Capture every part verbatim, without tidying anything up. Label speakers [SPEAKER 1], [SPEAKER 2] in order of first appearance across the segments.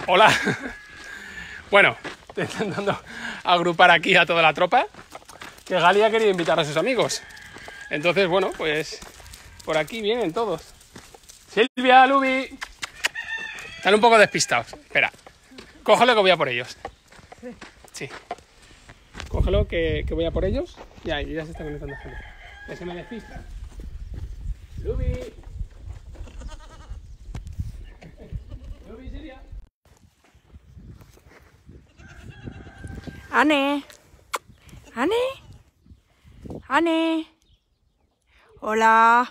[SPEAKER 1] Hola. Bueno, estoy intentando agrupar aquí a toda la tropa, que Gali ha querido invitar a sus amigos. Entonces, bueno, pues por aquí vienen todos. Silvia, Lubi. Están un poco despistados. Espera, cógelo que voy a por ellos. Sí. Cógelo que, que voy a por ellos. Ya, ya se está conectando gente. Que se me despista. Lubi. Lubi, Silvia.
[SPEAKER 2] Ane, Ane, Ane, hola.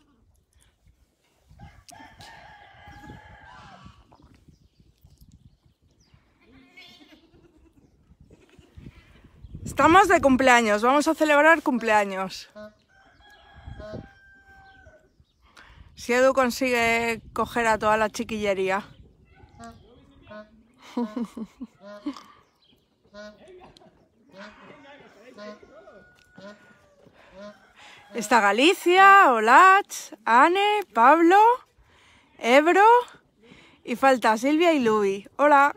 [SPEAKER 2] Estamos de cumpleaños, vamos a celebrar cumpleaños. Si Edu consigue coger a toda la chiquillería. Está Galicia, Olach, Ane, Pablo, Ebro y falta Silvia y Lubi. Hola.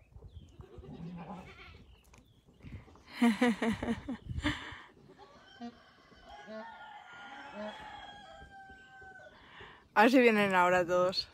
[SPEAKER 2] A ver si vienen ahora todos.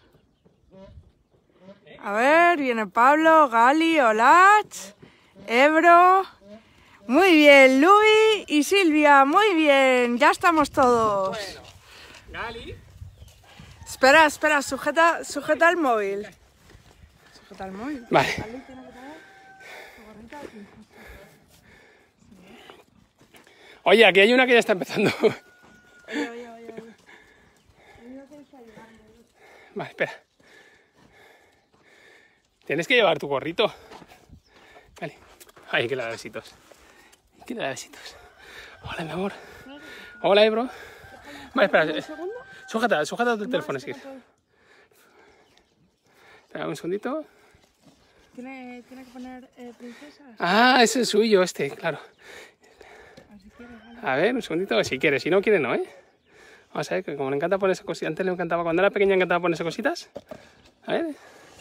[SPEAKER 2] A ver, viene Pablo, Gali, Olach, Ebro. Muy bien, Lubi y Silvia, muy bien, ya estamos todos.
[SPEAKER 1] Bueno, Gali.
[SPEAKER 2] Espera, espera, sujeta, sujeta el móvil. Sujeta el móvil.
[SPEAKER 1] Vale.
[SPEAKER 2] Gali tiene que tener su gorrita y-
[SPEAKER 1] Oye, aquí hay una que ya está empezando.
[SPEAKER 2] Oye, oye, oye, oye. Oye, tienes que ayudarme.
[SPEAKER 1] Vale, espera. Tienes que llevar tu gorrito. Vale. Ay, que le da besitos. Que le da besitos. Hola, mi amor. Hola, Ebro. Vale, espera.
[SPEAKER 2] ¿Un
[SPEAKER 1] eh,
[SPEAKER 2] segundo?
[SPEAKER 1] Sujeta, sujeta tu teléfono,
[SPEAKER 2] No,
[SPEAKER 1] si
[SPEAKER 2] espera,
[SPEAKER 1] quieres. Espera un segundito.
[SPEAKER 2] ¿Tiene, tiene que poner eh, princesas?
[SPEAKER 1] Ah, ese es suyo, este, claro.
[SPEAKER 2] Así quieres, ¿vale?
[SPEAKER 1] A ver, un segundito, si quiere. Si no quiere, no, ¿eh? Vamos a ver, que como le encanta ponerse cositas. Antes le encantaba, cuando era pequeña, encantaba ponerse cositas. A ver.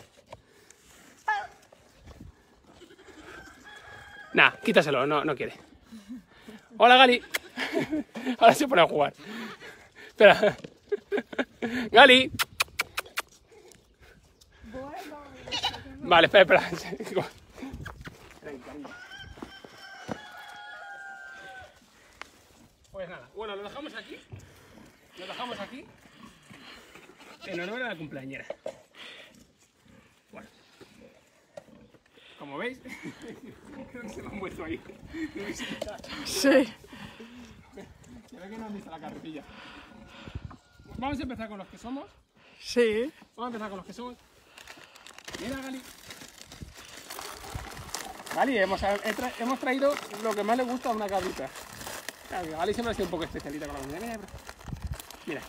[SPEAKER 1] Nah, quítaselo, no, no quiere. Hola, Gali. Ahora se pone a jugar. Espera. Gali. Vale, espera, espera. Pues nada, bueno, lo dejamos aquí. Lo dejamos aquí. En honor a la cumpleañera. Bueno. Como veis, creo que se me han muerto ahí.
[SPEAKER 2] Sí.
[SPEAKER 1] Se ve que no han visto la carretilla. Vamos a empezar con los que somos.
[SPEAKER 2] Sí.
[SPEAKER 1] Vamos a empezar con los que somos. Mira, Gali. Gali, hemos, he tra hemos traído lo que más le gusta a una cabrita. Claro, Gali siempre ha sido un poco especialita con la comida. Mira, Ebro. Mira.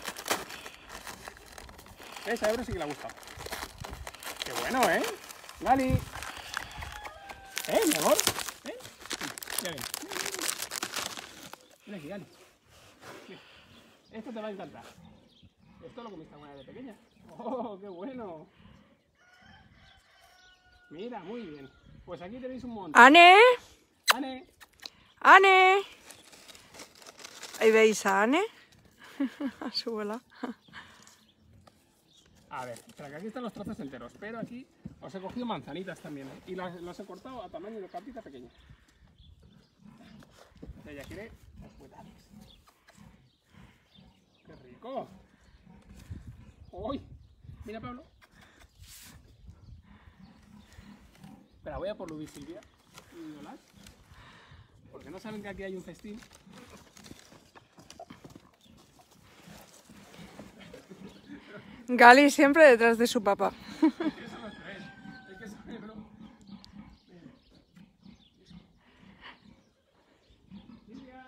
[SPEAKER 1] ¿Ves? A Ebro sí que le ha gustado. Qué bueno, ¿eh? Gali. ¿Eh, mi amor? ¿Eh? Ya ven. Mira aquí, Gali. Mira. Esto te va a encantar. Esto lo comiste alguna vez de pequeña. ¡Oh, qué bueno! Mira, muy bien. Pues aquí tenéis un montón.
[SPEAKER 2] Ane,
[SPEAKER 1] ¡Ane!
[SPEAKER 2] Ane. Ahí veis a Ane. A su abuela.
[SPEAKER 1] A ver, espera, que aquí están los trozos enteros, pero aquí os he cogido manzanitas también, ¿eh? Y las, los he cortado a tamaño de cartita pequeña. Ella quiere los huetales. ¡Qué rico! ¡Uy! Mira, Pablo. Espera, voy a por Luis Silvia y Olach, porque no saben que aquí hay un festín.
[SPEAKER 2] Gali siempre detrás de su papá.
[SPEAKER 1] Son los tres. Es que son, bro. Silvia.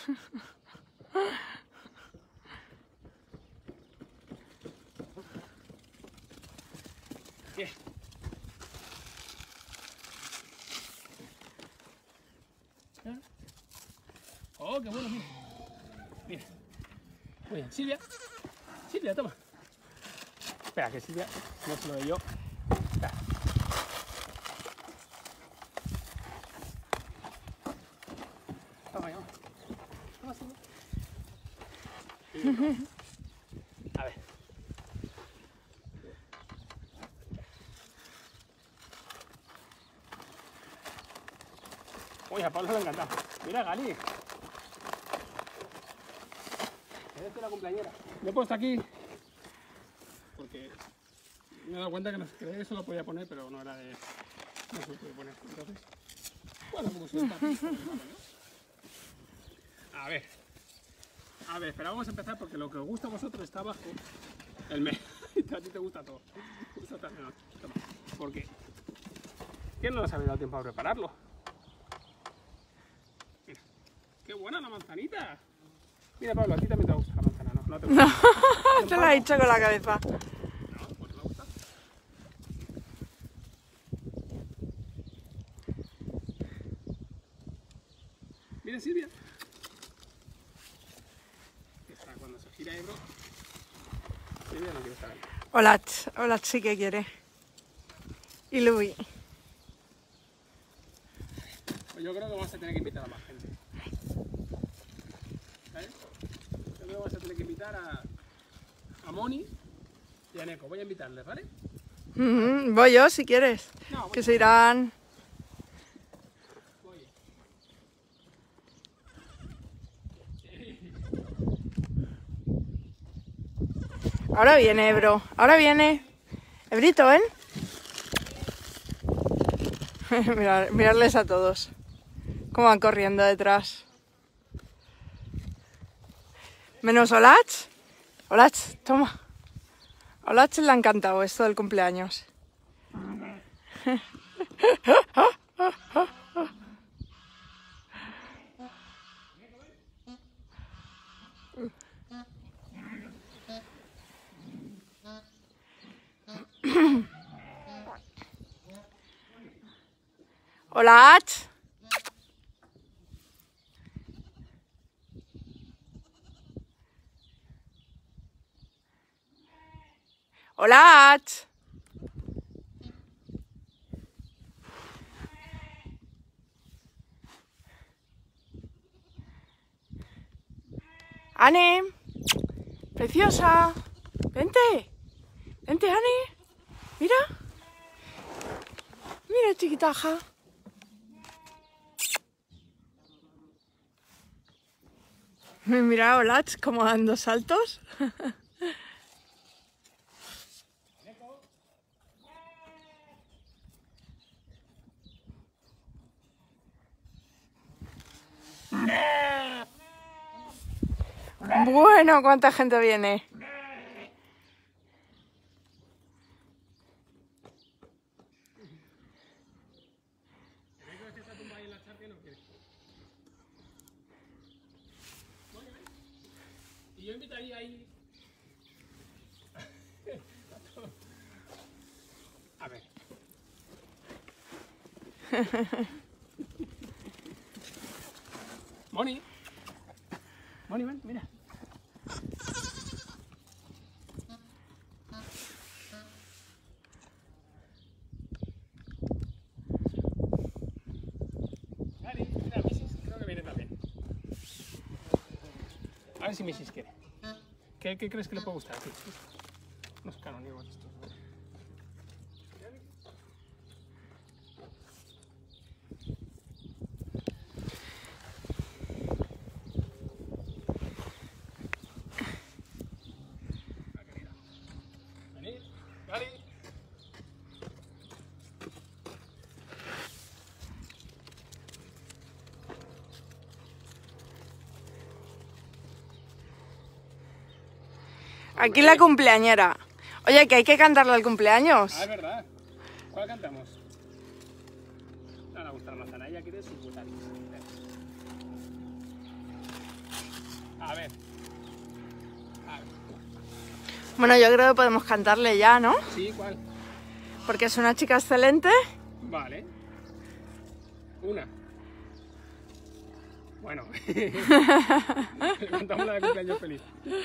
[SPEAKER 1] Bien. Oh, qué bueno, mira. Mira. Muy bien, Silvia. Silvia, toma. Espera, que Silvia no se lo doy yo. Espera. Toma, toma. Toma, Silvia. A ver. Uy, a Pablo le ha encantado. Mira, Gali. Es de la cumpleañera. Lo he puesto aquí porque me he dado cuenta que no, que eso lo podía poner, pero no era de... no se lo podía poner. Entonces, bueno, como si está aquí. A ver. A ver, espera, vamos a empezar porque lo que os gusta a vosotros está abajo. El me... a ti te gusta todo. Gusta también. Toma. ¿Por qué? ¿Qué no nos había dado tiempo a prepararlo? Mira. ¡Qué buena la manzanita! Mira, Pablo, a ti también te gusta la manzana, ¿no? No te gusta.
[SPEAKER 2] No, te lo ha dicho con la cabeza.
[SPEAKER 1] No, pues no me gusta. Mira, Silvia. Está cuando se gira Ebro. Silvia no quiere estar ahí.
[SPEAKER 2] Hola, hola, sí que quiere. Y Luis.
[SPEAKER 1] Pues yo creo que vamos a tener que invitar a más gente. ¿Sabes? Yo creo que vamos a tener que invitar a, a Moni y a Neko. Voy a invitarles, ¿vale?
[SPEAKER 2] Mm, voy yo si quieres.
[SPEAKER 1] No, voy
[SPEAKER 2] Que se irán.
[SPEAKER 1] Voy.
[SPEAKER 2] Ahora viene Ebro. Ahora viene. Ebrito, ¿ven? Mirar, mirarles a todos. Cómo van corriendo detrás. Menos Olach. Olach, toma. Olach le ha encantado esto del cumpleaños. Olach. Olach. Anne. Preciosa. Vente. Vente, Anne. Mira. Mira, chiquitaja. Mira a Olach como dando saltos. Bueno, ¿cuánta gente viene?
[SPEAKER 1] Y yo invitaría ahí... A ver. Moni. Moni, ven, mira. Vale, mira, Misis creo que viene también. A ver si Misis quiere. ¿Qué, qué crees que le puede gustar? Sí, sí. Unos canónigos estos. Venid, Gali.
[SPEAKER 2] Aquí la cumpleañera. Oye, que hay que cantarle al cumpleaños.
[SPEAKER 1] Ah, es verdad. ¿Cuál cantamos? No le gusta la manzana, ella quiere sus butacas. A ver. A ver.
[SPEAKER 2] Bueno, yo creo que podemos cantarle ya, ¿no?
[SPEAKER 1] Sí, ¿cuál?
[SPEAKER 2] Porque es una chica excelente.
[SPEAKER 1] Vale. Una. Bueno. Cantamos la de cumpleaños feliz.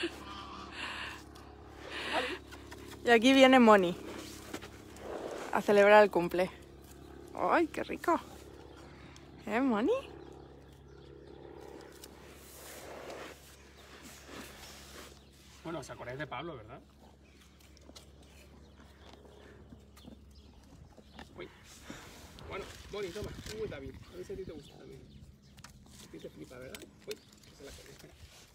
[SPEAKER 2] Y aquí viene Moni a celebrar el cumple. ¡Ay, qué rico! ¿Eh, Moni?
[SPEAKER 1] Bueno, os acordáis de Pablo, ¿verdad? Uy. Bueno, Moni, toma. Uy, David. A ver si a ti te gusta también. A ti te flipa, ¿verdad? Uy, que se la quede, espera.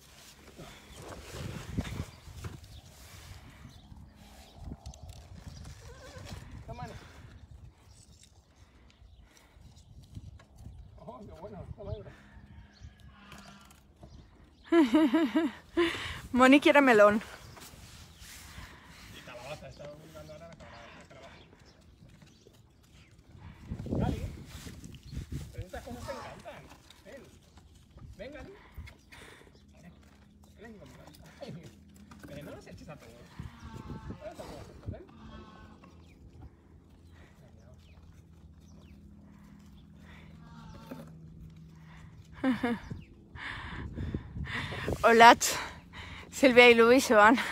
[SPEAKER 1] Toma. Oh, qué bueno. Toma, Ebro.
[SPEAKER 2] Moni quiere melón.
[SPEAKER 1] Y calabaza, estaba buscando ahora la calabaza. Gali, pero estas cosas te encantan. Ven, ven, Gali. Ven, ven, ven. Pero no los eches a todos. No los eches a todos, ven.
[SPEAKER 2] Hola, Silvia y Luis se van.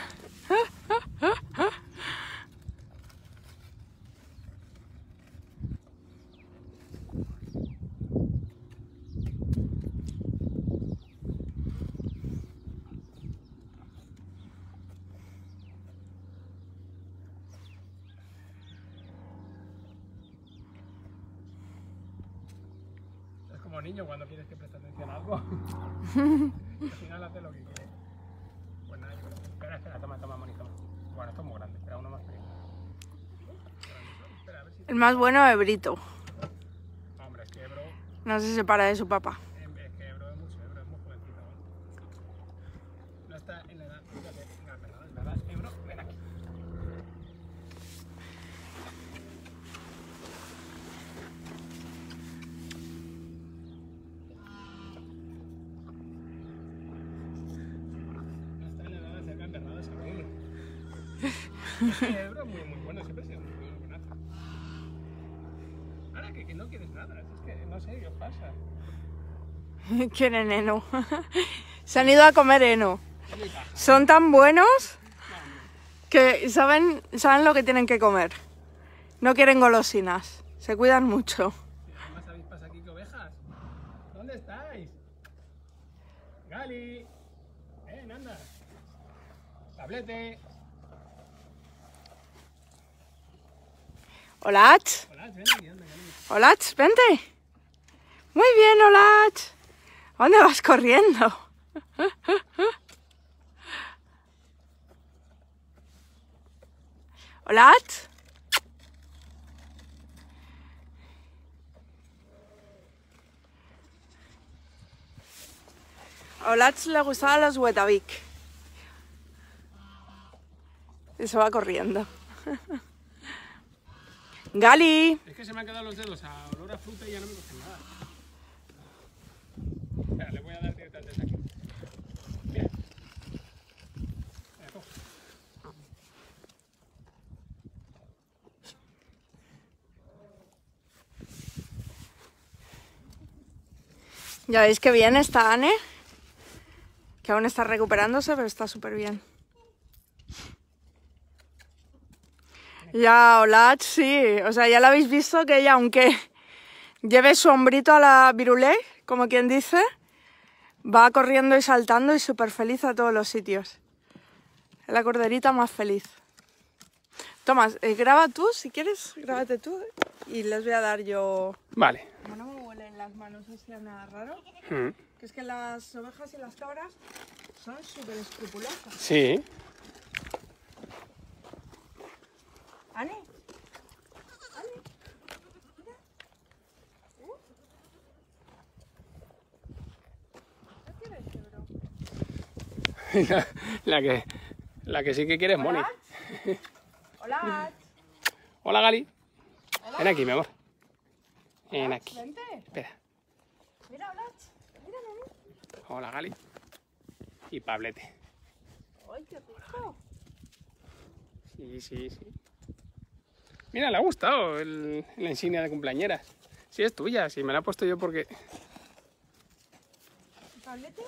[SPEAKER 1] Es como niño cuando quieres que preste atención a algo. Al final hace lo que quiere. Pues nada, yo creo que... Espera, espera, toma, toma, Moni, toma. Bueno, esto es muy grande, espera, uno más pequeño. Espera, a ver si...
[SPEAKER 2] El más bueno es Brito.
[SPEAKER 1] Hombre, es que Ebro...
[SPEAKER 2] No se separa de su papá.
[SPEAKER 1] Es que Ebro es mucho, Ebro es muy jovencito, ¿eh? No está en la edad... Fíjate, no, es verdad, es verdad. Ebro, ven aquí. Es que Ebro es muy, muy bueno, siempre ha sido muy buenazo. Ahora que, que no quieres nada, es que no sé qué os pasa.
[SPEAKER 2] Quieren heno. Se han ido a comer heno. Son tan buenos que saben, saben lo que tienen que comer. No quieren golosinas. Se cuidan mucho.
[SPEAKER 1] ¿Más avispas aquí que ovejas? ¿Dónde estáis? Gali. Eh, anda. Tablete.
[SPEAKER 2] Hola.
[SPEAKER 1] Hola, ven aquí, anda, Gali.
[SPEAKER 2] Hola, vente. Muy bien, hola. ¿A dónde vas corriendo? Hola. A Olach le gustaban los Weetabix. Y se va corriendo. ¡Gali!
[SPEAKER 1] Es que se me han quedado los dedos a olor a fruta y ya no me cogen nada. Espera, le voy a dar directamente desde aquí. Mira. Mira, coge.
[SPEAKER 2] Ya veis que bien está Anne. Que aún está recuperándose, pero está súper bien. Ya, Olach, sí. O sea, ya la habéis visto que ella, aunque lleve su hombrito a la virulé, como quien dice, va corriendo y saltando y súper feliz a todos los sitios. Es la corderita más feliz. Tomás, eh, graba tú, si quieres, grábate tú. ¿eh? Y les voy a dar yo...
[SPEAKER 1] Vale.
[SPEAKER 2] Como no me huelen las manos, no sea nada raro.
[SPEAKER 1] Mm.
[SPEAKER 2] Que es que las ovejas y las cabras son súper escrupulosas.
[SPEAKER 1] Sí.
[SPEAKER 2] ¿Ani? ¿Ani? Mira. ¿Uh? ¿Qué quieres, Ebro?
[SPEAKER 1] La, la, que, la que sí que quiere es Moni.
[SPEAKER 2] Hola.
[SPEAKER 1] Hola, Gali.
[SPEAKER 2] Hola.
[SPEAKER 1] Ven aquí, mi amor. Ven aquí.
[SPEAKER 2] Vente.
[SPEAKER 1] Espera.
[SPEAKER 2] Mira, hola. Mira, mami.
[SPEAKER 1] Hola, Gali. y Pablete.
[SPEAKER 2] ¡Ay, qué rico!
[SPEAKER 1] Sí, sí, sí. Mira, le ha gustado el, la insignia de cumpleañeras. Sí, es tuya, sí, me la he puesto yo porque...
[SPEAKER 2] ¿Pablete?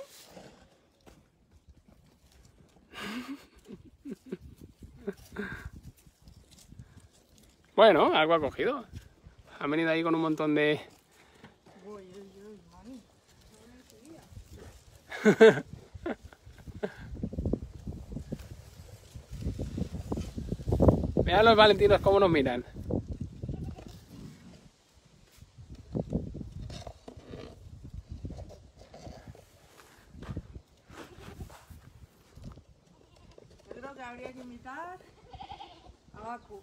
[SPEAKER 1] Bueno, algo ha cogido. Han venido ahí con un montón de...
[SPEAKER 2] Uy, uy, uy, mami.
[SPEAKER 1] Vean los valentinos cómo nos miran.
[SPEAKER 2] Yo creo que habría que invitar a Baku.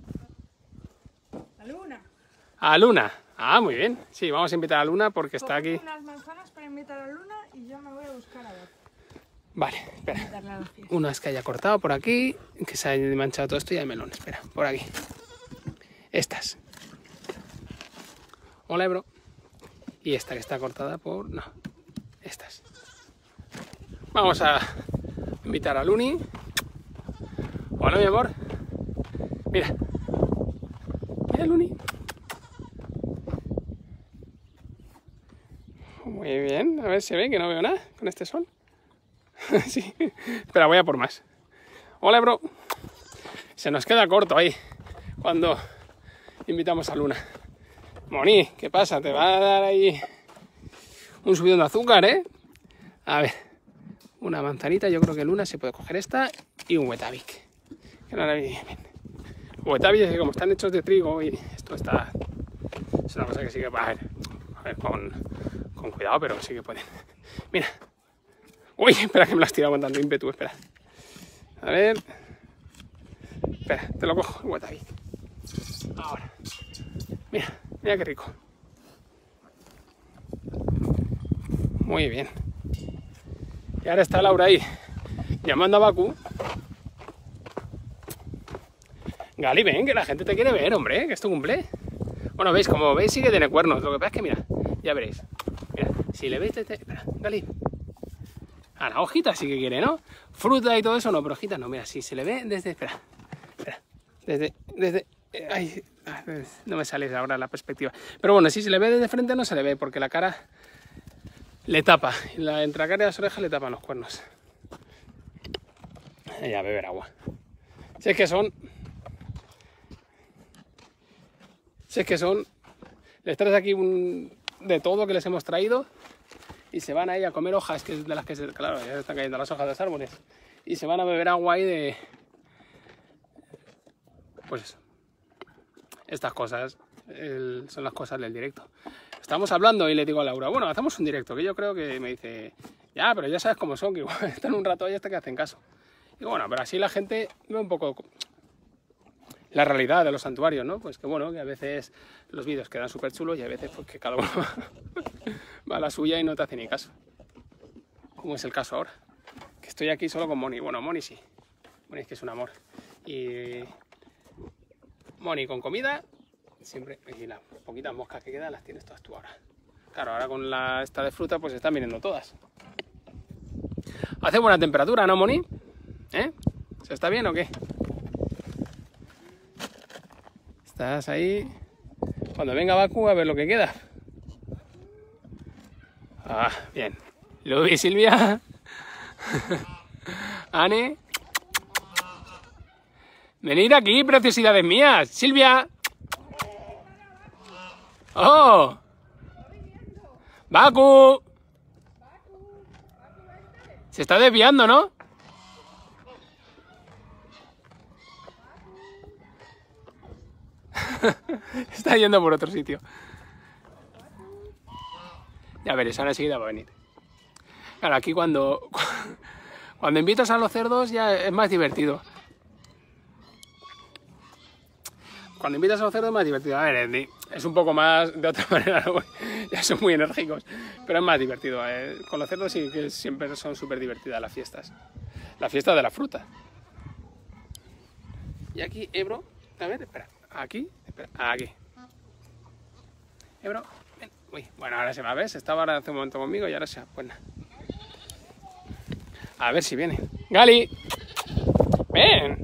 [SPEAKER 2] ¿A Luna?
[SPEAKER 1] A Luna. Ah, muy bien. Sí, vamos a invitar a Luna porque está
[SPEAKER 2] Coged
[SPEAKER 1] aquí.
[SPEAKER 2] unas manzanas para invitar a Luna y yo me voy a buscar a Baku.
[SPEAKER 1] Vale, espera.
[SPEAKER 2] Invitarla a la fiesta.
[SPEAKER 1] Unas que haya cortado por aquí, que se haya manchado todo esto y hay melón. Espera, por aquí. Estas. Hola, Ebro. Y esta que está cortada por... No, estas. Vamos a invitar a Luni. Hola, mi amor. Mira. Mira, Luni. Muy bien. A ver si se ve que no veo nada con este sol. Sí. Espera, voy a por más. Hola, bro. Se nos queda corto ahí cuando invitamos a Luna. Moni, ¿qué pasa? Te va a dar ahí un subidón de azúcar, ¿eh? A ver, una manzanita. Yo creo que Luna se puede coger esta y un Weetabix. Que no la vi bien. Weetabix es que como están hechos de trigo y esto está... Es una cosa que sí que va a ver, a ver con, con cuidado, pero sí que pueden. Mira. Uy, espera que me lo has tirado con tanto ímpetu, espera. A ver. Espera, te lo cojo, el Weetabix. Ahora. Mira, mira qué rico. Muy bien. Y ahora está Laura ahí, llamando a Baku. Gali, ven, que la gente te quiere ver, hombre, que es tu cumple. Bueno, veis, como veis, sí que tiene cuernos. Lo que pasa es que, mira, ya veréis. Mira, si le veis, te, te... espera, Gali. Ah, la hojita sí que quiere, ¿no? Fruta y todo eso no, pero hojita no. Mira, si se le ve desde... Espera, espera. Desde... desde ay, no me sale ahora la perspectiva. Pero bueno, si se le ve desde frente no se le ve, porque la cara le tapa. La, entre la cara y las orejas le tapan los cuernos. Y a beber agua. Si es que son... Si es que son... Les traes aquí un... de todo que les hemos traído... Y se van ahí a comer hojas, que es de las que se, claro, ya están cayendo las hojas de los árboles. Y se van a beber agua ahí de... Pues eso. Estas cosas el, son las cosas del directo. Estamos hablando y le digo a Laura, bueno, hacemos un directo, que yo creo que me dice, ya, pero ya sabes cómo son, que igual están un rato ahí hasta que hacen caso. Y bueno, pero así la gente ve un poco la realidad de los santuarios, ¿no? Pues que bueno, que a veces los vídeos quedan súper chulos y a veces pues que cada uno va a la suya y no te hace ni caso. Como es el caso ahora. Que estoy aquí solo con Moni. Bueno, Moni sí. Moni es que es un amor. Y Moni con comida, siempre. Y las poquitas moscas que quedan las tienes todas tú ahora. Claro, ahora con la esta de fruta pues están viniendo todas. Hace buena temperatura, ¿no, Moni? ¿Eh? ¿Se está bien o qué? Estás ahí. Cuando venga Baku a ver lo que queda. Ah, bien. Luis, Silvia. Ane. Venid aquí, preciosidades mías. Silvia. Oh. Baku. Se está desviando, ¿no? Está yendo por otro sitio. Ya veréis, ahora enseguida va a venir. Claro, aquí cuando, cuando invitas a los cerdos ya es más divertido. Cuando invitas a los cerdos es más divertido. A ver, es un poco más, de otra manera, ¿no? Ya son muy enérgicos, pero es más divertido. ¿eh? Con los cerdos sí que siempre son súper divertidas las fiestas. La fiesta de la fruta. Y aquí, Ebro, a ver, espera, aquí, espera, aquí. Ebro, ven. Uy, bueno, ahora se va a ver, se estaba ahora hace un momento conmigo y ahora se va, pues nada. A ver si viene. ¡Gali! ¡Ven!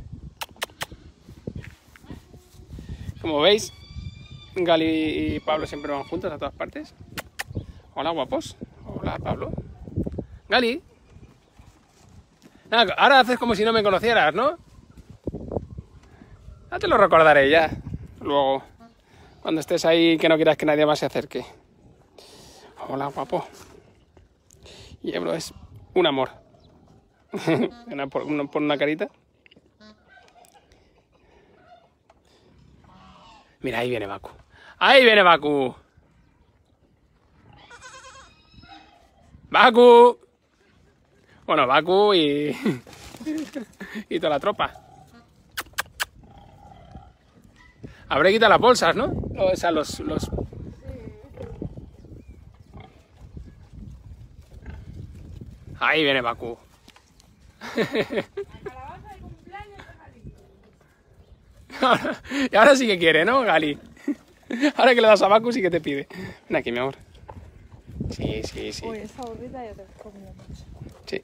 [SPEAKER 1] Como veis, Gali y Pablo siempre van juntos a todas partes. Hola, guapos. Hola, Pablo. ¡Gali! Ah, ahora haces como si no me conocieras, ¿no? Ya te lo recordaré ya. Luego, cuando estés ahí, que no quieras que nadie más se acerque. Hola, guapo. Y Ebro es un amor. una, por, una, por una carita. Mira, ahí viene Baku. ¡Ahí viene Baku! ¡Baku! Bueno, Baku y... y toda la tropa. Habré quitado las bolsas, ¿no? O sea, los... los... Ahí viene Baku. Ahora, y ahora sí que quiere, ¿no, Gali? Ahora que le das a Baku sí que te pide. Ven aquí, mi amor. Sí, sí, sí.
[SPEAKER 2] Uy, esa burrita ya te has comido mucho.
[SPEAKER 1] Sí.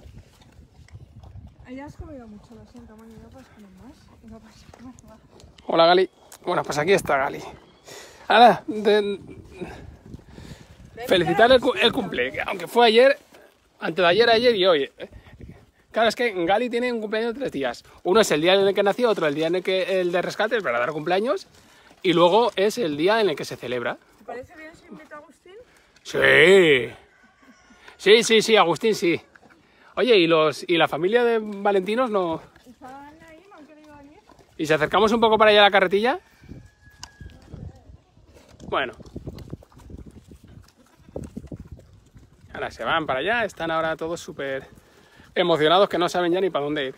[SPEAKER 2] Ya has comido mucho, lo siento, Moni, no puedes comer más. No pasa nada.
[SPEAKER 1] Hola, Gali. Bueno, pues aquí está Gali. Ahora, de... felicitarle el, cu el cumple, que aunque fue ayer, antes de ayer, ayer y hoy. Claro, es que Gali tiene un cumpleaños de tres días. Uno es el día en el que nació, otro el día en el que el de rescate, el verdadero cumpleaños, y luego es el día en el que se celebra.
[SPEAKER 2] ¿Te parece bien si invito a Agustín?
[SPEAKER 1] Sí. Sí, sí, sí, Agustín, sí. Oye, ¿y los y la familia de Valentinos no?
[SPEAKER 2] ¿Estaban ahí? ¿No han querido venir?
[SPEAKER 1] ¿Y si acercamos un poco para allá a la carretilla? Bueno. Ahora se van para allá, están ahora todos súper emocionados que no saben ya ni para dónde ir.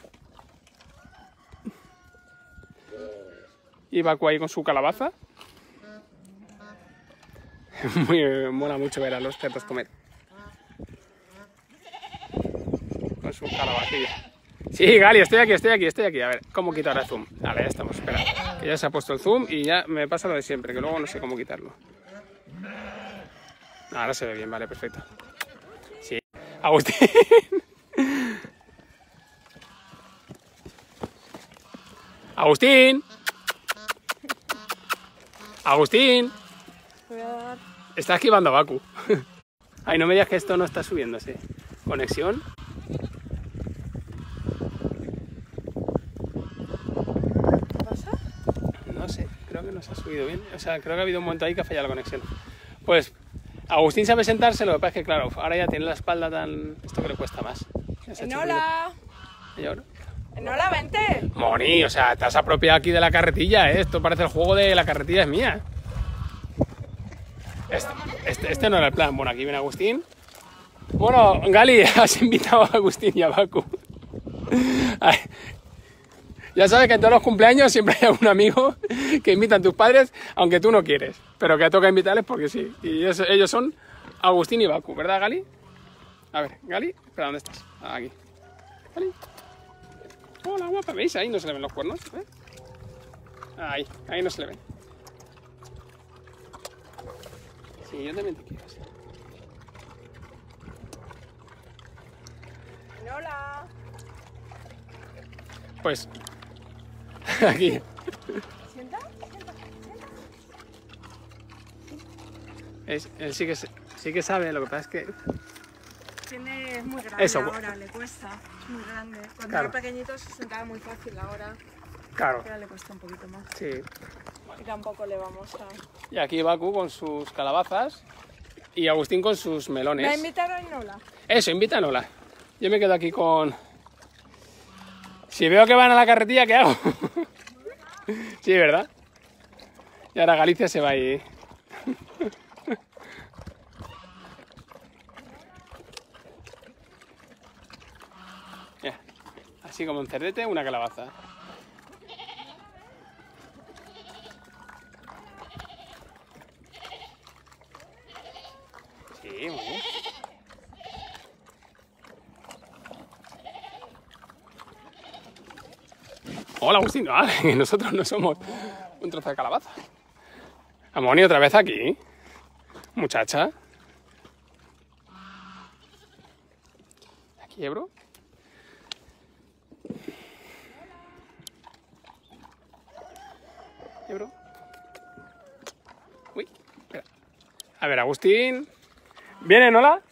[SPEAKER 1] Y Baku ahí con su calabaza. Muy, mola mucho ver a los cerdos comer. Con su calabacilla. Sí, Gali, estoy aquí, estoy aquí, estoy aquí. A ver, ¿cómo quitar el zoom? Vale, ya estamos, espera. Que ya se ha puesto el zoom y ya me pasa lo de siempre, que luego no sé cómo quitarlo. Ahora se ve bien, vale, perfecto. Sí. Agustín. Agustín. Agustín. Está esquivando a Baku. Ay, no me digas que esto no está subiéndose. Conexión.
[SPEAKER 2] ¿Qué pasa?
[SPEAKER 1] No sé, creo que no se ha subido bien. O sea, creo que ha habido un momento ahí que ha fallado la conexión. Pues Agustín sabe sentarse, lo que pasa es que, claro, ahora ya tiene la espalda tan... Esto que le cuesta más.
[SPEAKER 2] ¡Enola!
[SPEAKER 1] ¿Enola?
[SPEAKER 2] ¡Enola, vente!
[SPEAKER 1] Moni, o sea, te has apropiado aquí de la carretilla, ¿eh? Esto parece el juego de la carretilla es mía. Este, este, este no era el plan. Bueno, aquí viene Agustín. Bueno, Gali, has invitado a Agustín y a Baku. Ay, ya sabes que en todos los cumpleaños siempre hay algún amigo que invitan a tus padres, aunque tú no quieres. Pero que toca invitarles porque sí. Y ellos, ellos son Agustín y Baku, ¿verdad, Gali? A ver, Gali, espera, ¿dónde estás? Ah, aquí. Gali. Hola, guapa, ¿veis? Ahí no se le ven los cuernos. ¿Eh? Ahí, ahí no se le ven. Sí, yo también te quiero.
[SPEAKER 2] ¡Enola!
[SPEAKER 1] Pues, aquí.
[SPEAKER 2] ¿Sienta?
[SPEAKER 1] Es, él sí que, sí que sabe, lo que pasa es que...
[SPEAKER 2] Tiene, es muy grande
[SPEAKER 1] Eso.
[SPEAKER 2] ahora, le cuesta. Es muy grande. Cuando
[SPEAKER 1] Claro.
[SPEAKER 2] era pequeñito se sentaba muy fácil, ahora,
[SPEAKER 1] Claro,
[SPEAKER 2] ahora le cuesta un poquito más.
[SPEAKER 1] sí.
[SPEAKER 2] Y tampoco le vamos a...
[SPEAKER 1] Y aquí Baku con sus calabazas y Agustín con sus
[SPEAKER 2] ¿Me
[SPEAKER 1] melones.
[SPEAKER 2] invitaron a Enola?
[SPEAKER 1] Eso, invítanosla. Yo me quedo aquí con... Si veo que van a la carretilla, ¿qué hago? Sí, ¿verdad? Y ahora Galicia se va ahí. Mira, así como un cerdete, una calabaza. Sí, muy bien. Hola, Agustín. Ah, nosotros no somos un trozo de calabaza. Amoni, otra vez aquí. Muchacha. Aquí, Ebro. Ebro. Uy, espera. A ver, Agustín. ¿Viene, Nola?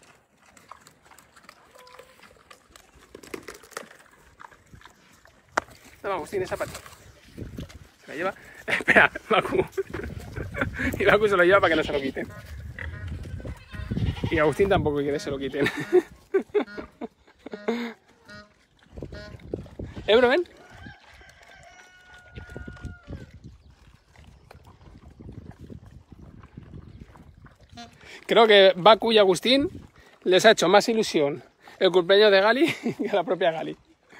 [SPEAKER 1] Toma, Agustín, esa pata. Se la lleva. Espera, Baku. Y Baku se lo lleva para que no se lo quiten. Y Agustín tampoco quiere que se lo quiten. Ebro, ven. Creo que Baku y Agustín les ha hecho más ilusión el cumpleaños de Gali que la propia Gali.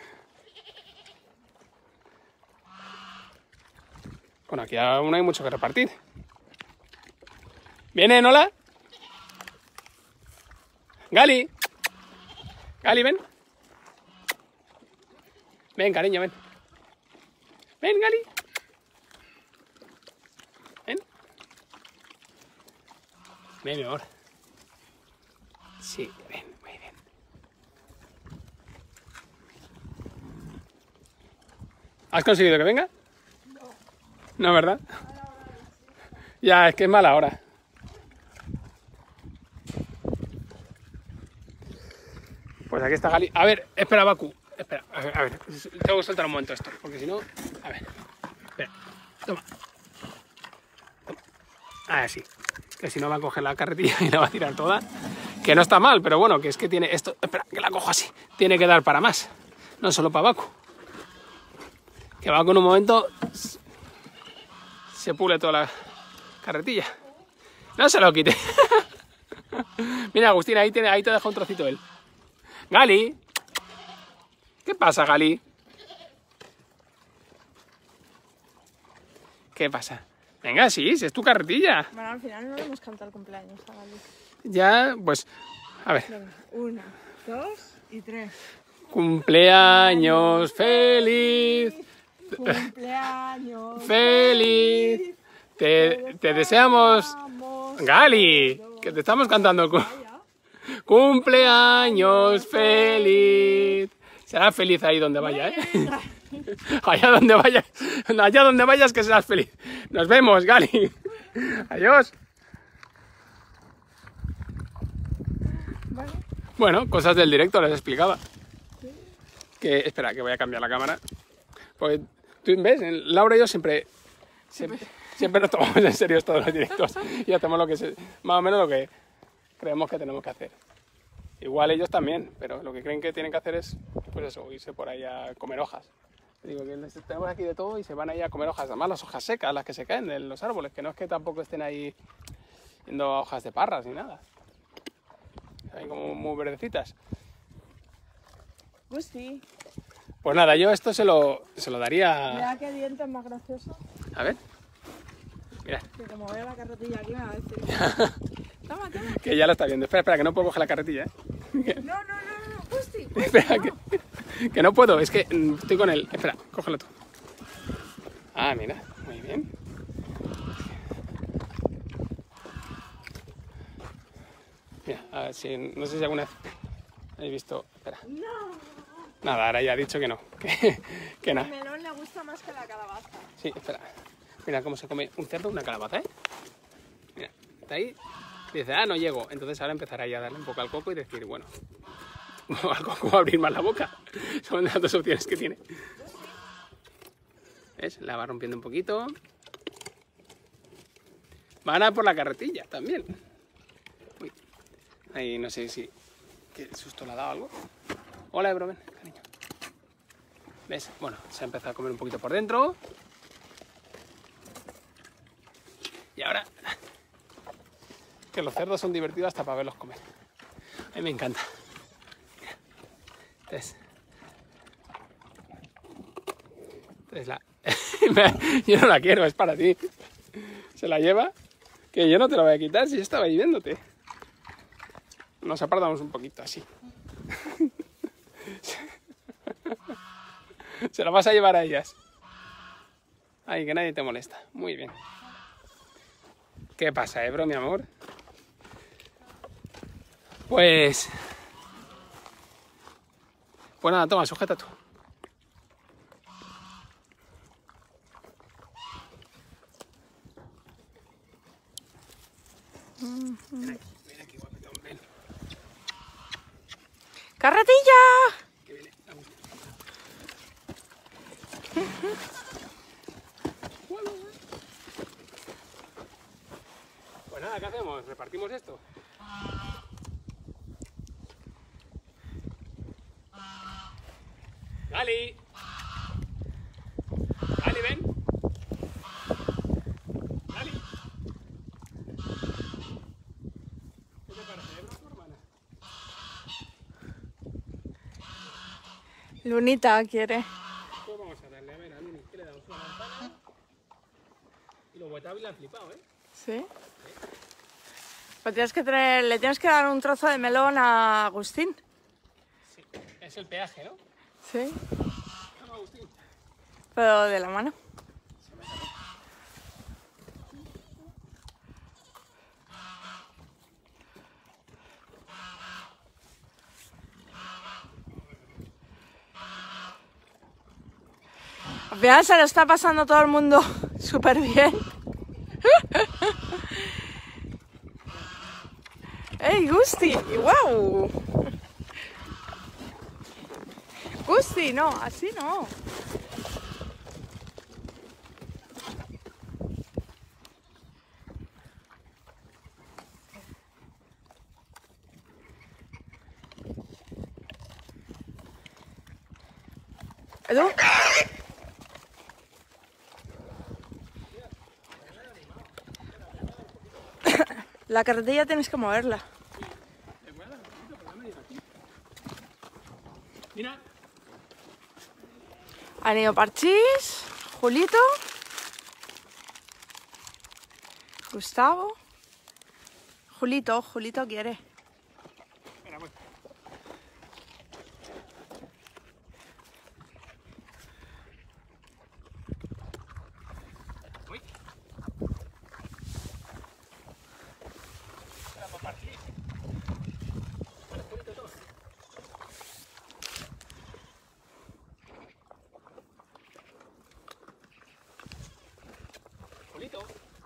[SPEAKER 1] Bueno, aquí aún hay mucho que repartir. ¿Viene, Nola? Gali. Gali, ven. Ven, cariño, ven. Ven, Gali. Ven. Ven, mi amor. Sí, ven, muy bien. ¿Has conseguido que venga? No. No, ¿verdad? Ya, es que es mala hora. Pues aquí está Gali. A ver, espera, Baku. Espera, a ver, a ver. Tengo que soltar un momento esto, porque si no... A ver. Espera. Toma. Toma. Ah, sí. Que si no va a coger la carretilla y la va a tirar toda. Que no está mal, pero bueno, que es que tiene esto... Espera, que la cojo así. Tiene que dar para más. No solo para Baku. Que Baku en un momento... Se pule toda la carretilla. No se lo quite. Mira, Agustín, ahí, tiene, ahí te deja un trocito él. Gali. ¿Qué pasa, Gali? ¿Qué pasa? Venga, sí, si es tu carretilla.
[SPEAKER 2] Bueno, al final no le hemos cantado el cumpleaños a Gali.
[SPEAKER 1] Ya, pues, a ver.
[SPEAKER 2] Venga, una, dos y tres.
[SPEAKER 1] Cumpleaños feliz.
[SPEAKER 2] Cumpleaños
[SPEAKER 1] Feliz. Te, te deseamos... Gali, que te estamos cantando. Cumpleaños feliz. Serás feliz ahí donde vaya, ¿eh? Allá donde vayas, allá donde vayas que serás feliz. Nos vemos, Gali. Adiós. Bueno, cosas del directo les explicaba. Que, espera, que voy a cambiar la cámara. Pues, tú ves, Laura y yo siempre, siempre, siempre nos tomamos en serio todos los directos. Y hacemos lo que se, más o menos lo que creemos que tenemos que hacer. Igual ellos también, pero lo que creen que tienen que hacer es, pues eso, irse por ahí a comer hojas. Digo que tenemos aquí de todo y se van ahí a comer hojas, además las hojas secas, las que se caen de los árboles, que no es que tampoco estén ahí yendo a hojas de parras ni nada. Ahí como muy verdecitas.
[SPEAKER 2] Pues sí.
[SPEAKER 1] Pues nada, yo esto se lo, se lo daría...
[SPEAKER 2] Mira qué dientes más gracioso.
[SPEAKER 1] A ver. Mira.
[SPEAKER 2] Que como veo la carretilla aquí me va a decir... Toma, toma.
[SPEAKER 1] Que ya lo está viendo. Espera, espera, que no puedo coger la carretilla, ¿eh?
[SPEAKER 2] No, no, no, no, Pusti, Pusti,
[SPEAKER 1] Espera,
[SPEAKER 2] no.
[SPEAKER 1] que, que no puedo, es que estoy con él. Espera, cógelo tú. Ah, mira, muy bien. Mira, a ver si, no sé si alguna vez habéis visto... Espera.
[SPEAKER 2] No.
[SPEAKER 1] Nada, ahora ya ha dicho que no, que, que nada.
[SPEAKER 2] El melón le gusta más que la calabaza.
[SPEAKER 1] Sí, espera. Mira cómo se come un cerdo, una calabaza, ¿eh? Mira, está ahí. Dice, ah, no llego. Entonces ahora empezará ya a darle un poco al coco y decir, bueno, al coco va a abrir más la boca. Son las dos opciones que tiene. ¿Ves? La va rompiendo un poquito. Van a por la carretilla también. Uy. Ahí no sé si... ¿Qué susto le ha dado algo? Hola, Ebro, ven, cariño. ¿Ves? Bueno, se ha empezado a comer un poquito por dentro. Y ahora... Que los cerdos son divertidos hasta para verlos comer. A mí me encanta. Entonces... Entonces la... Yo no la quiero, es para ti. Se la lleva. Que yo no te la voy a quitar si yo estaba ahí viéndote. Nos apartamos un poquito así. Se la vas a llevar a ellas. Ay, que nadie te molesta. Muy bien. ¿Qué pasa, Ebro, mi amor? Pues... Pues nada, toma, sujeta tú.
[SPEAKER 2] ¡Carretilla!
[SPEAKER 1] Que viene. Vamos. Pues nada, ¿qué hacemos? ¿Repartimos esto? ¡Gali! ¡Gali, ven! ¡Gali! ¿Qué te parece, eh, bro, hermana?
[SPEAKER 2] Lunita quiere.
[SPEAKER 1] Pues vamos a darle, a ver, a Luni, ¿qué le damos? Una manzana. Y los Wetabi le han flipado, ¿eh?
[SPEAKER 2] ¿Sí? Pues tienes que tener, le tienes que dar un trozo de melón a Agustín.
[SPEAKER 1] Sí. Es el peaje, ¿no?
[SPEAKER 2] Sí.
[SPEAKER 1] Vamos, Agustín.
[SPEAKER 2] Pero de la mano. Al final se lo está pasando todo el mundo súper bien. ¡Ey, Gusti! ¡Wow! Gusti, no, así no. ¿Edu? La carretilla tienes que moverla.
[SPEAKER 1] Mira.
[SPEAKER 2] Han ido Parchís, Julito, Gustavo. Julito, Julito quiere.
[SPEAKER 1] Espera, voy. Voy. Espera, por partir. Vale, Julito, todo. Julito.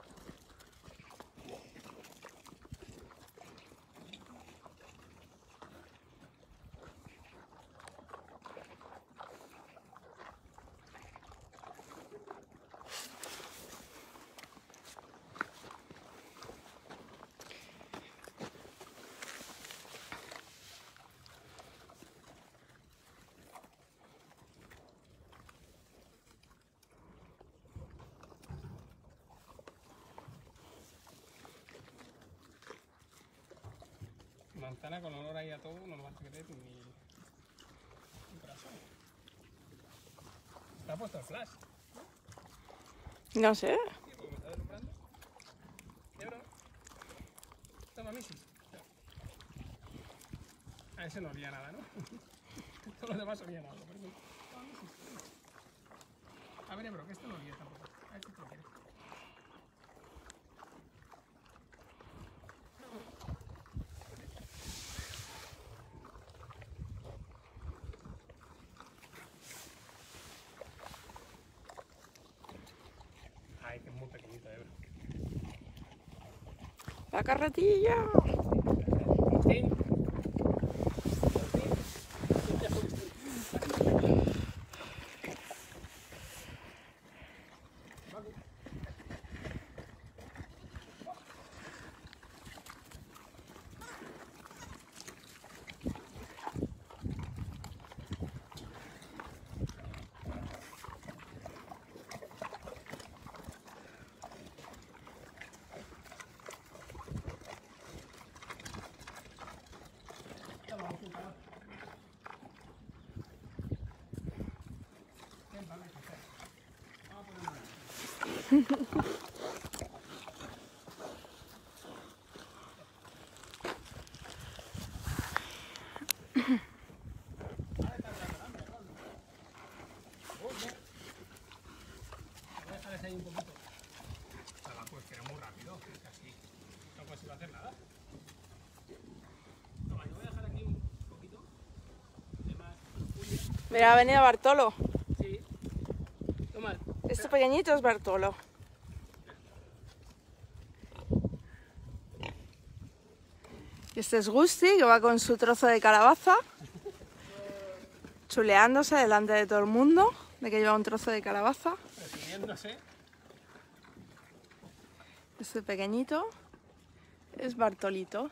[SPEAKER 1] Manzana con olor ahí a todo, no lo vas a querer ni, ni corazón. ¿Te ha puesto el flash?
[SPEAKER 2] No sé.
[SPEAKER 1] ¿Qué? ¿Porque me está deslumbrando? ¿Qué, bro? Toma, misis. A ese no olía nada, ¿no? Todos los demás olían algo. Pero... Toma, misis. A ver, bro, que esto no olía tampoco. A ver si te lo quieres. Ay, que es muy pequeñito, eh, bro.
[SPEAKER 2] La carretilla.
[SPEAKER 1] Agustín. Ahí un poquito. Nada, pues que era muy rápido, casi no consigo hacer nada. Toma, yo voy a dejar aquí un poquito de más.
[SPEAKER 2] Mira, ha venido Bartolo.
[SPEAKER 1] Sí. Toma.
[SPEAKER 2] Este pequeñito es Bartolo. Y este es Gusti, que va con su trozo de calabaza. chuleándose delante de todo el mundo, de que lleva un trozo de calabaza.
[SPEAKER 1] Recibiéndose.
[SPEAKER 2] Este pequeñito es Bartolito.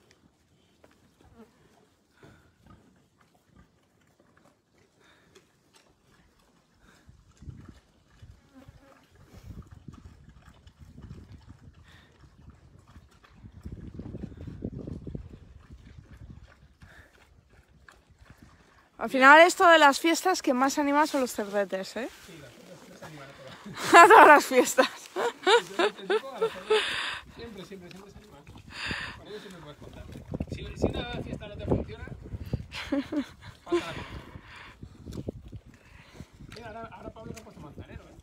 [SPEAKER 2] Al final esto de las fiestas que más anima son los cerdetes, ¿eh?
[SPEAKER 1] Sí, las fiestas animan a todas.
[SPEAKER 2] A todas las fiestas.
[SPEAKER 1] Siempre, siempre, siempre se animan. Con ellos siempre puedes contar. Si, si una fiesta no te funciona, falta la fiesta. Mira, ahora, ahora Pablo se ha puesto manzanero, ¿eh?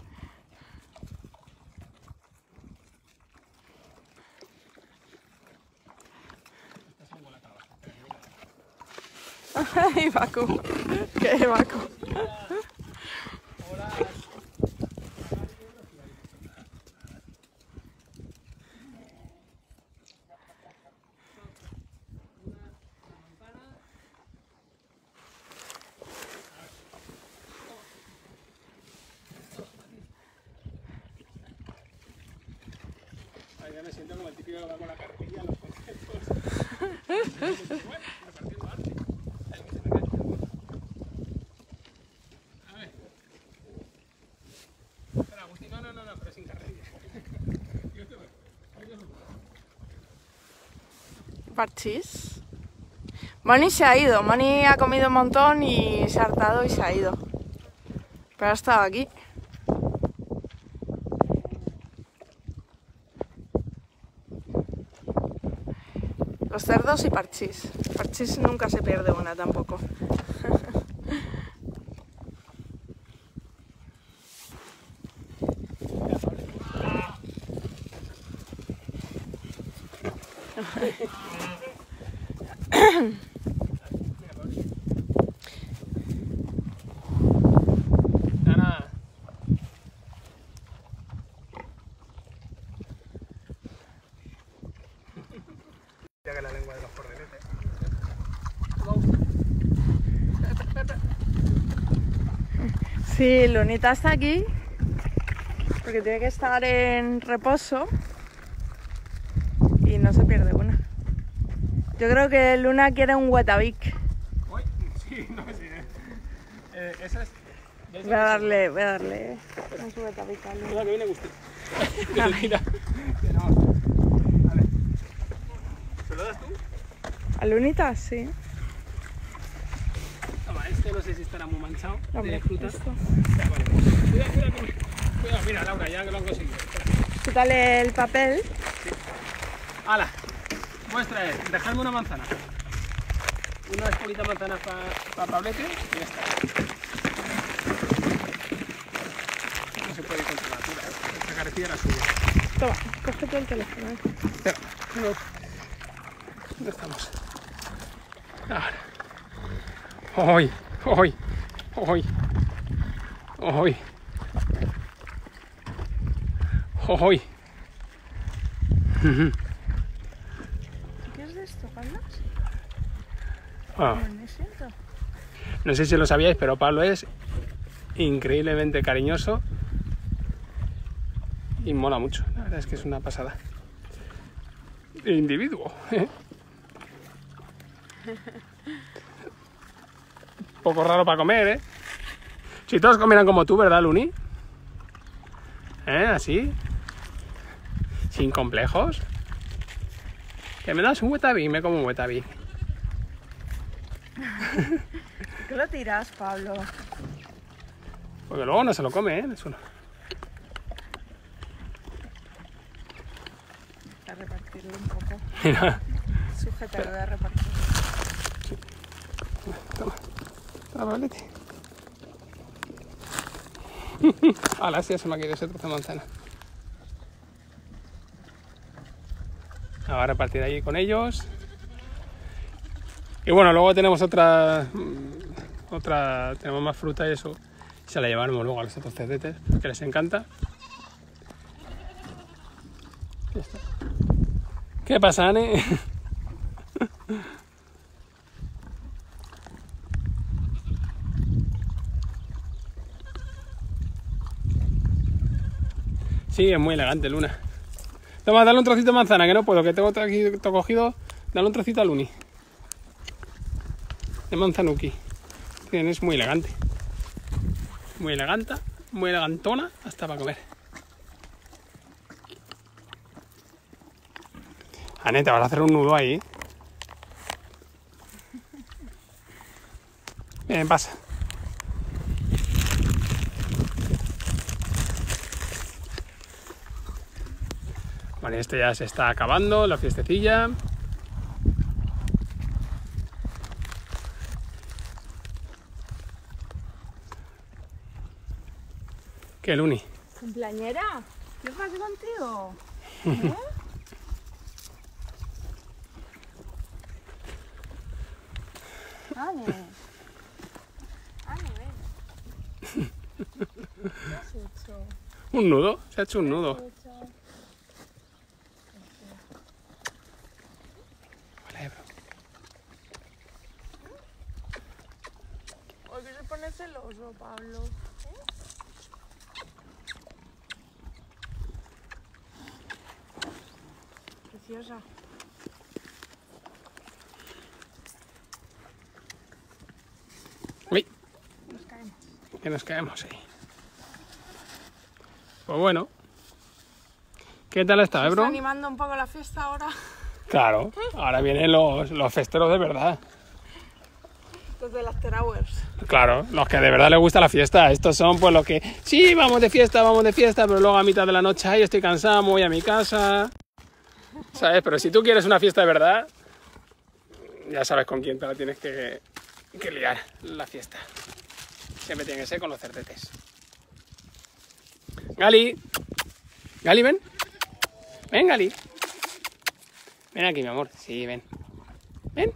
[SPEAKER 2] Ay, Baku. Qué Baku.
[SPEAKER 1] Ay, ya me siento como el típico que va con la cartilla a los conciertos. Repartiendo arte. Ay, que se me cae. A ver. Espera, Agustín, no, no, no, no, pero sin cartilla. Yo te voy. Yo te voy.
[SPEAKER 2] Parchís. Moni se ha ido. Moni ha comido un montón y se ha hartado y se ha ido. Pero ha estado aquí. Los cerdos y Parchís. Parchís nunca se pierde una tampoco.
[SPEAKER 1] Nada. Ya que la lengua de los cordeletes.
[SPEAKER 2] Sí, Lunita está aquí porque tiene que estar en reposo y no se pierde una. Yo creo que Luna quiere un Wetabic.
[SPEAKER 1] Uy, sí, no, sí. Eh, esa es.
[SPEAKER 2] Voy a darle, voy a darle un Wetabic a
[SPEAKER 1] Es
[SPEAKER 2] Luna.
[SPEAKER 1] la que viene Agustín. Que se tira. Que no. A ver. ¿Se lo das tú?
[SPEAKER 2] ¿A Lunita? Sí.
[SPEAKER 1] Toma, este no sé si estará muy manchado
[SPEAKER 2] Hombre,
[SPEAKER 1] de fruta.
[SPEAKER 2] esto.
[SPEAKER 1] Ya, vale. Cuidado, cuidado, cuidado. Cuidado, mira, Laura, ya que lo han conseguido.
[SPEAKER 2] Quítale el papel.
[SPEAKER 1] ¡Hala! Muestra es, dejadme una manzana. Unas bonitas manzanas para pa Pablete y ya está. No se puede controlar, mira, esta carecía era suya.
[SPEAKER 2] Toma, cógete el teléfono. ¿eh?
[SPEAKER 1] Espera, no. ¿Dónde estamos? Ahora. ¡Hoy! ¡Hoy! ¡Hoy! ¡Hoy! ¡Hoy!
[SPEAKER 2] ¿Qué es de esto, Pandas?
[SPEAKER 1] Ah,
[SPEAKER 2] No me siento.
[SPEAKER 1] no sé si lo sabíais, pero Pablo es increíblemente cariñoso y mola mucho. La verdad es que es una pasada. Individuo. ¿eh? Poco raro para comer, ¿eh? Si todos comieran como tú, ¿verdad, Luni? ¿Eh? Así. Sin complejos. Que me das un Wetabic, me como un Wetabic.
[SPEAKER 2] ¿Por qué lo tiras, Pablo?
[SPEAKER 1] Porque luego no se lo come, ¿eh? Es uno.
[SPEAKER 2] A repartirlo un poco.
[SPEAKER 1] Mira.
[SPEAKER 2] Sujétalo, voy a repartirlo.
[SPEAKER 1] Toma. Toma, Pablete. Ahora sí, ya se me ha quedado ese trozo de manzana. Ahora repartir ahí con ellos. Y bueno, luego tenemos otra, otra, tenemos más fruta y eso. Se la llevaremos luego a los otros cerdetes, que les encanta. Ya está. ¿Qué pasa, Ane? Sí, es muy elegante, Luna. Toma, dale un trocito de manzana, que no puedo, que tengo aquí todo cogido. Dale un trocito a Luni. De manzanuki. Es muy elegante. Muy elegante, muy elegantona, hasta para comer. Ane, te vas a hacer un nudo ahí. Bien, pasa. Vale, esto ya se está acabando, la fiestecilla. ¿Qué, Luni?
[SPEAKER 2] ¿Cumpleañera? ¿Qué pasa contigo? ¿Eh? Ane. Ane, ven. ¿Qué has hecho?
[SPEAKER 1] Un nudo, se ha hecho un nudo. Vale, bro.
[SPEAKER 2] ¿Por qué se pone celoso, Pablo? Preciosa.
[SPEAKER 1] Uy,
[SPEAKER 2] Nos caemos.
[SPEAKER 1] que nos caemos ahí. Pues bueno. ¿Qué tal está,
[SPEAKER 2] ¿Se
[SPEAKER 1] eh,
[SPEAKER 2] está
[SPEAKER 1] bro?
[SPEAKER 2] animando un poco la fiesta ahora?
[SPEAKER 1] Claro, ahora vienen los, los festeros de verdad.
[SPEAKER 2] Desde las Towers.
[SPEAKER 1] Claro, los que de verdad les gusta la fiesta. Estos son pues los que, sí, vamos de fiesta, vamos de fiesta, pero luego a mitad de la noche, ay, estoy cansado, me voy a mi casa. ¿Sabes? Pero si tú quieres una fiesta de verdad, ya sabes con quién te la tienes que, que liar la fiesta. Siempre tiene que ser con los cerdetes. Gali. Gali, ven. Ven, Gali. Ven aquí, mi amor. Sí, ven. Ven.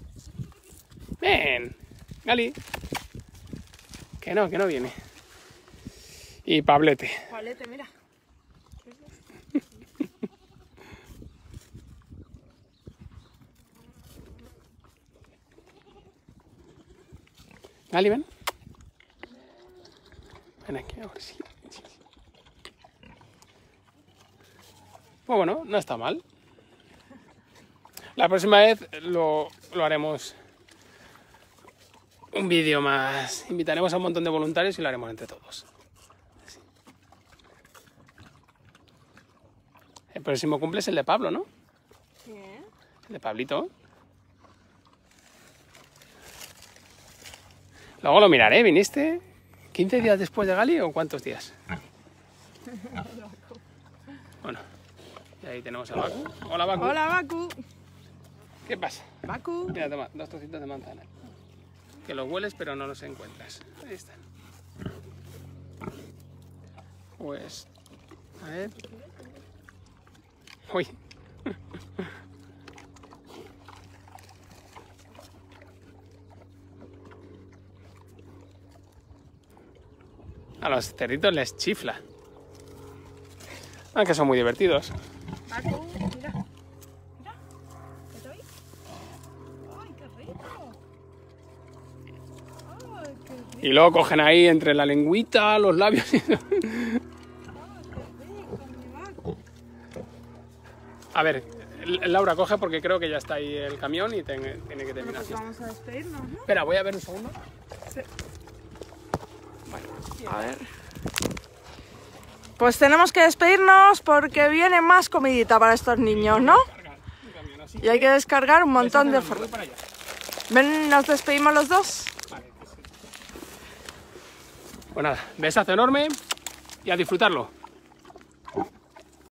[SPEAKER 1] Ven. Gali. Que no, que no viene. Y Pablete.
[SPEAKER 2] Pablete, mira.
[SPEAKER 1] Gali, ven. Ven aquí, ahora sí. Sí, sí. Pues bueno, no está mal. La próxima vez lo, lo haremos un vídeo más. Invitaremos a un montón de voluntarios y lo haremos entre todos. Así. El próximo cumple es el de Pablo, ¿no?
[SPEAKER 2] Sí.
[SPEAKER 1] El de Pablito. Luego lo miraré, ¿viniste? ¿quince días después de Gali o cuántos días? Bueno, y ahí tenemos a Baku. Hola, Baku.
[SPEAKER 2] Hola, Baku.
[SPEAKER 1] ¿Qué pasa?
[SPEAKER 2] Baku.
[SPEAKER 1] Mira, toma, dos trocitos de manzana. Que los hueles pero no los encuentras. Ahí están. Pues, a ver. Uy. A los cerditos les chifla. Aunque son muy divertidos.
[SPEAKER 2] Baku, mira. Mira. ¿Te doy? ¡Ay, qué rico! ¡Ay, qué rico!
[SPEAKER 1] Y luego cogen ahí entre la lengüita, los labios. Y...
[SPEAKER 2] ¡Ay, qué rico, mi Baku!
[SPEAKER 1] A ver, Laura, coge porque creo que ya está ahí el camión y tiene, tiene que
[SPEAKER 2] Bueno,
[SPEAKER 1] terminar.
[SPEAKER 2] pues vamos a despedirnos, ¿no?
[SPEAKER 1] Espera, voy a ver un segundo.
[SPEAKER 2] Sí.
[SPEAKER 1] Vale.
[SPEAKER 2] A ver. Pues tenemos que despedirnos porque viene más comidita para estos niños, ¿no?
[SPEAKER 1] Un camión así.
[SPEAKER 2] Y hay que descargar un montón de
[SPEAKER 1] Voy
[SPEAKER 2] fruta.
[SPEAKER 1] para allá.
[SPEAKER 2] Ven, nos despedimos los dos.
[SPEAKER 1] Vale, pues, sí. Pues nada, besazo enorme y a disfrutarlo.